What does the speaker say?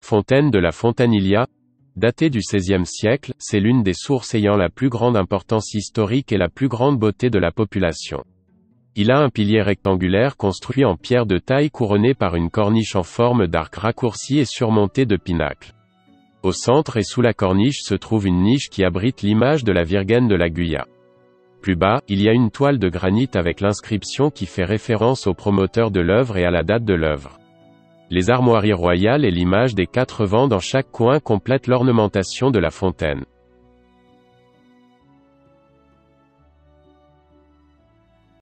Fontaine de la Fontanilla. Datée du XVIe siècle, c'est l'une des sources ayant la plus grande importance historique et la plus grande beauté de la population. Il a un pilier rectangulaire construit en pierre de taille couronné par une corniche en forme d'arc raccourci et surmonté de pinacles. Au centre et sous la corniche se trouve une niche qui abrite l'image de la Virgaine de la Guya. Plus bas, il y a une toile de granit avec l'inscription qui fait référence au promoteur de l'œuvre et à la date de l'œuvre. Les armoiries royales et l'image des 4 vents dans chaque coin complètent l'ornementation de la fontaine.